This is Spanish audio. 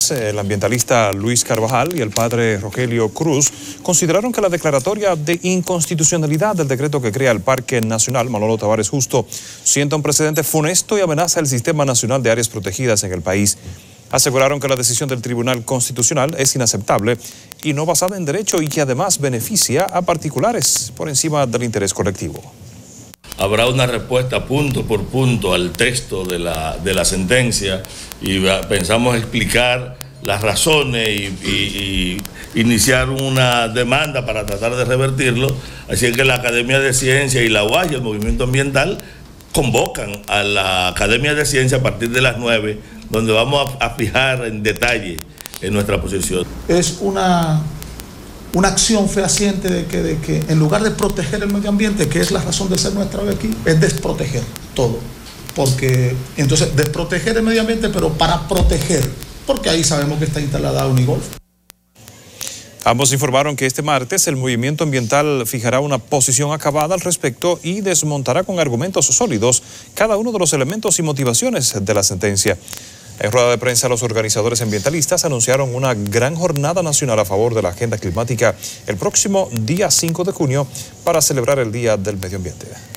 El ambientalista Luis Carvajal y el padre Rogelio Cruz consideraron que la declaratoria de inconstitucionalidad del decreto que crea el Parque Nacional Manolo Tavares Justo sienta un precedente funesto y amenaza el Sistema Nacional de Áreas Protegidas en el país. Aseguraron que la decisión del Tribunal Constitucional es inaceptable y no basada en derecho y que además beneficia a particulares por encima del interés colectivo. Habrá una respuesta punto por punto al texto de la sentencia y pensamos explicar las razones y iniciar una demanda para tratar de revertirlo. Así que la Academia de Ciencia y la UAS y el Movimiento Ambiental convocan a la Academia de Ciencia a partir de las 9, donde vamos a fijar en detalle en nuestra posición. Es una acción fehaciente de que en lugar de proteger el medio ambiente, que es la razón de ser nuestra hoy aquí, es desproteger todo. Porque entonces desproteger el medio ambiente, pero para proteger, porque ahí sabemos que está instalada Unigolf. Ambos informaron que este martes el movimiento ambiental fijará una posición acabada al respecto y desmontará con argumentos sólidos cada uno de los elementos y motivaciones de la sentencia. En rueda de prensa, los organizadores ambientalistas anunciaron una gran jornada nacional a favor de la agenda climática el próximo día 5 de junio para celebrar el Día del Medio Ambiente.